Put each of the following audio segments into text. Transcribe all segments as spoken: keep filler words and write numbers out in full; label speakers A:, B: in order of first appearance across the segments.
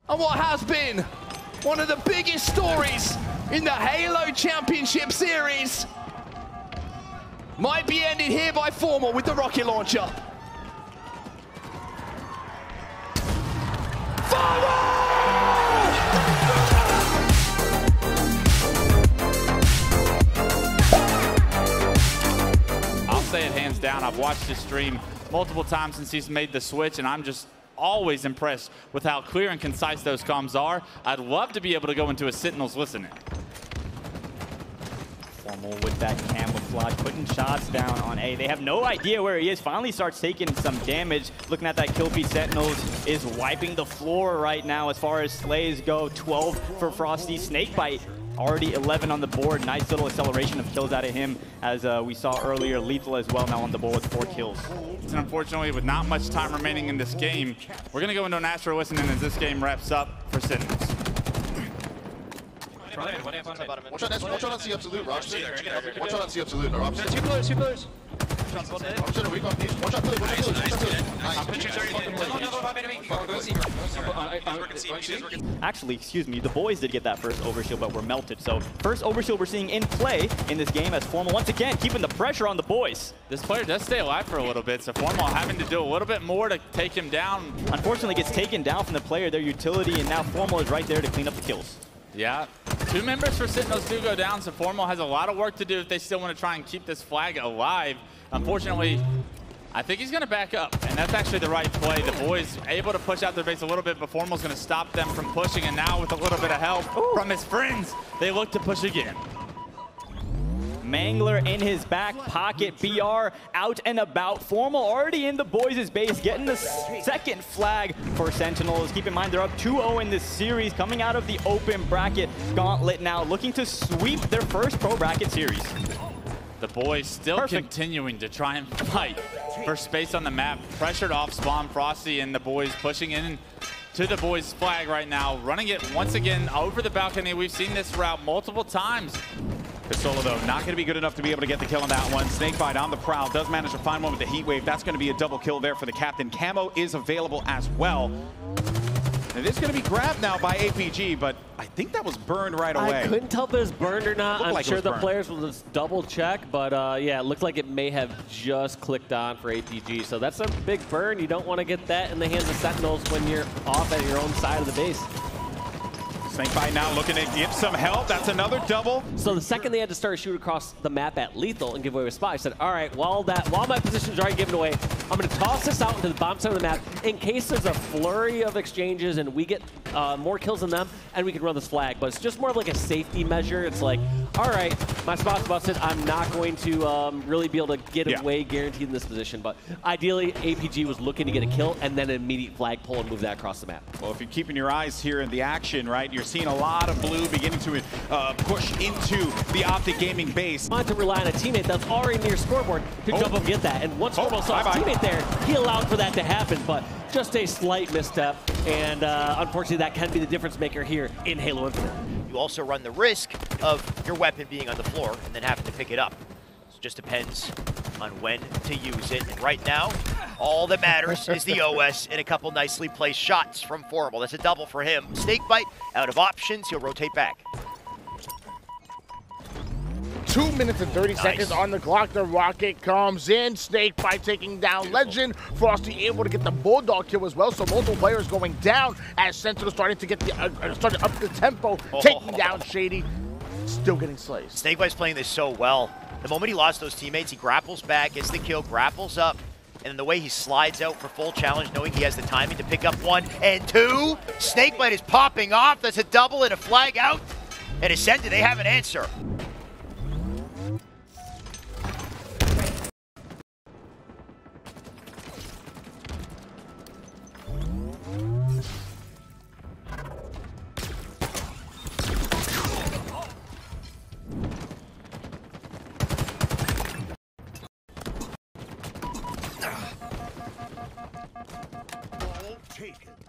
A: and what has been one of the biggest stories in the Halo Championship Series might be ended here by Formal with the rocket launcher.
B: I'll say it hands down. I've watched his stream multiple times since he's made the switch, and I'm just always impressed with how clear and concise those comms are. I'd love to be able to go into a Sentinels listening.
C: Formal with that camouflage, putting shots down on A. They have no idea where he is. Finally starts taking some damage. Looking at that kill feed, Sentinels is wiping the floor right now as far as slays go. twelve for Frosty. Snakebite already eleven on the board. Nice little acceleration of kills out of him, as uh, we saw earlier. Lethal as well now on the board with four kills.
B: And unfortunately, with not much time remaining in this game, we're going to go into an Astro listening as this game wraps up for Sentinels.
D: Watch out, watch out on C Absolute, Robson. Watch out on C Absolute, Robson.
E: Two pillars, two pillars.
D: Robson, are we going to watch out, watch out,
C: Actually, excuse me, the boys did get that first overshield, but were melted. So first overshield we're seeing in play in this game as Formal once again keeping the pressure on the boys.
B: This player does stay alive for a little bit, so Formal having to do a little bit more to take him down.
C: Unfortunately, gets taken down from the player, their utility, and now Formal is right there to clean up the kills.
B: Yeah, two members for Sentinels do go down, so Formal has a lot of work to do if they still want to try and keep this flag alive. Unfortunately, I think he's going to back up, and that's actually the right play. The boys able to push out their base a little bit, but Formal's going to stop them from pushing, and now with a little bit of help Ooh. from his friends, they look to push again.
C: Mangler in his back pocket, B R out and about. Formal already in the boys' base, getting the second flag for Sentinels. Keep in mind, they're up two oh in this series, coming out of the open bracket gauntlet now, looking to sweep their first pro bracket series.
B: The boys still Perfect. continuing to try and fight for space on the map. Pressured off spawn, Frosty and the boys pushing in to the boys' flag right now, running it once again over the balcony. We've seen this route multiple times.
F: Solo, though, not going to be good enough to be able to get the kill on that one. Snakebite on the prowl, does manage to find one with the heat wave. That's going to be a double kill there for the captain. Camo is available as well. It is going to be grabbed now by A P G, but I think that was burned right away.
E: I couldn't tell if it was burned or not. I'm
F: like
E: sure the
F: burned.
E: players will just double check, but uh, yeah, it looked like it may have just clicked on for A P G. So that's a big burn. You don't want to get that in the hands of Sentinels when you're off at your own side of the base.
F: Snakebite now looking to get some help. That's another double.
E: So the second they had to start to shoot across the map at Lethal and give away a spot, I said, all right, while that while my position's already given away, I'm going to toss this out into the bottom side of the map in case there's a flurry of exchanges and we get uh, more kills than them and we can run this flag. But it's just more of like a safety measure. It's like, all right, my spot's busted. I'm not going to um, really be able to get
F: yeah.
E: away guaranteed in this position. But ideally, A P G was looking to get a kill and then an immediate flag pull and move that across the map.
F: Well, if you're keeping your eyes here in the action, right, you're seeing a lot of blue beginning to uh, push into the Optic Gaming base.
E: Want to rely on a teammate that's already near scoreboard to
F: Oh.
E: jump up and get that. And once
F: Oh,
E: Formal saw his
F: bye-bye.
E: teammate there, he allowed for that to happen, but just a slight misstep. And uh, unfortunately, that can be the difference maker here in Halo Infinite.
G: You also run the risk of your weapon being on the floor and then having to pick it up. So it just depends on when to use it. And right now, all that matters is the O S and a couple nicely placed shots from Formal. That's a double for him. Snakebite out of options. He'll rotate back.
H: Two minutes and thirty
G: Nice.
H: seconds on the clock. The rocket comes in. Snakebite taking down Legend. Frosty able to get the Bulldog kill as well. So multiple players going down as Sentinel starting to get the uh, starting up the tempo,
G: Oh.
H: taking down Shady. Still getting slays.
G: Snakebite's playing this so well. The moment he lost those teammates, he grapples back, gets the kill, grapples up, and then the way he slides out for full challenge, knowing he has the timing to pick up one and two. Snakebite is popping off. That's a double and a flag out. And Ascended, they have an answer.
I: Taken.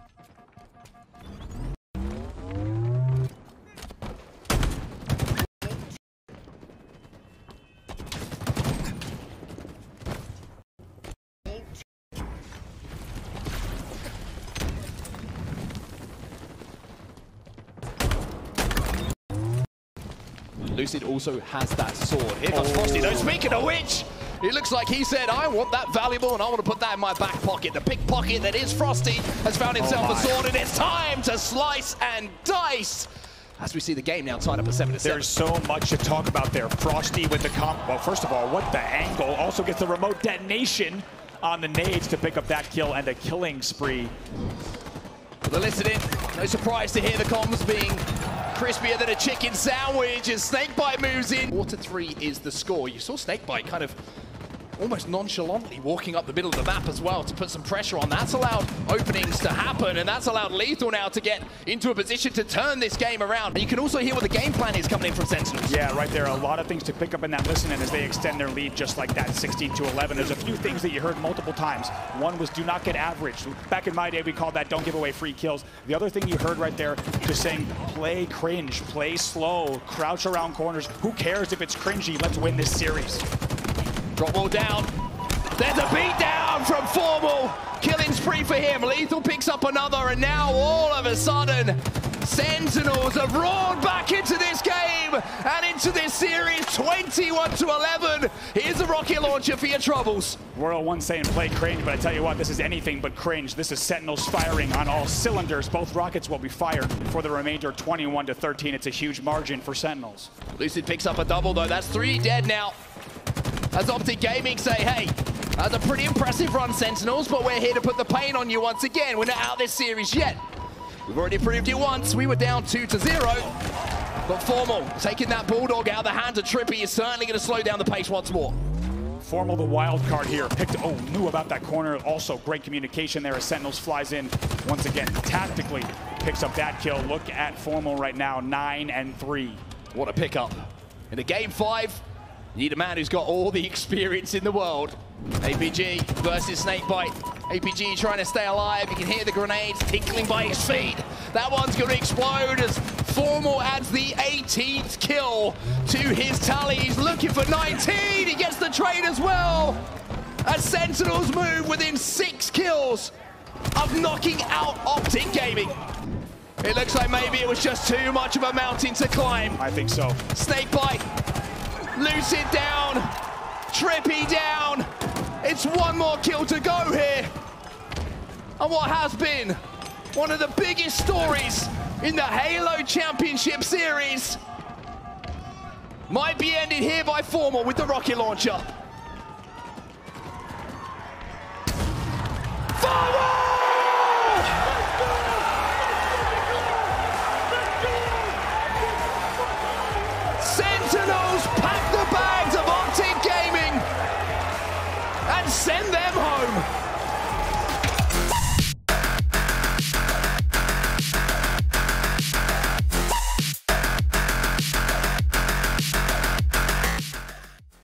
A: Lucid also has that sword. Here comes oh. Frosty, though. Speaking of which, it looks like he said, I want that valuable and I want to put that in my back pocket. The big pocket that is Frosty has found himself oh a sword, and it's time to slice and dice. As we see the game now tied up at seven to seven.
I: There's so much to talk about there. Frosty with the comp. Well, first of all, what the angle. Also gets the remote detonation on the nades to pick up that kill and a killing spree.
A: Well, they're listening. No surprise to hear the comms being crispier than a chicken sandwich as Snakebite moves in. Four to three is the score. You saw Snakebite kind of almost nonchalantly walking up the middle of the map as well to put some pressure on. That's allowed openings to happen, and that's allowed Lethal now to get into a position to turn this game around. And you can also hear what the game plan is coming in from Sentinels.
I: Yeah, right there. A lot of things to pick up in that listening as they extend their lead just like that, sixteen to eleven. There's a few things that you heard multiple times. One was do not get average. Back in my day, we called that don't give away free kills. The other thing you heard right there, just saying play cringe, play slow, crouch around corners. Who cares if it's cringy? Let's win this series.
A: Drop ball down. There's a beat down from Formal. Killing spree for him. Lethal picks up another, and now all of a sudden, Sentinels have roared back into this game and into this series, twenty-one to eleven. Here's a rocket launcher for your troubles.
I: World One saying play cringe, but I tell you what, this is anything but cringe. This is Sentinels firing on all cylinders. Both rockets will be fired for the remainder, twenty-one to thirteen. It's a huge margin for Sentinels.
A: Lucid picks up a double, though. That's three dead now. As Optic Gaming say, hey, that's a pretty impressive run, Sentinels, but we're here to put the pain on you once again. We're not out of this series yet. We've already proved it once. We were down two to zero. But Formal, taking that Bulldog out of the hands of Trippy is certainly going to slow down the pace once more.
I: Formal, the wild card here. Picked, oh, knew about that corner. Also, great communication there as Sentinels flies in once again. Tactically picks up that kill. Look at Formal right now, nine and three.
A: What a pickup. In a game five, you need a man who's got all the experience in the world. A P G versus Snakebite. A P G trying to stay alive. You can hear the grenades tinkling by his feet. That one's going to explode as Formal adds the eighteenth kill to his tally. He's looking for nineteen. He gets the trade as well. As Sentinels move within six kills of knocking out Optic Gaming. It looks like maybe it was just too much of a mountain to climb.
I: I think so.
A: Snakebite. Lucid down. Trippy down. It's one more kill to go here. And what has been one of the biggest stories in the Halo Championship Series might be ended here by Formal with the rocket launcher. Formal! Sentinels pack the bags of Optic Gaming and send them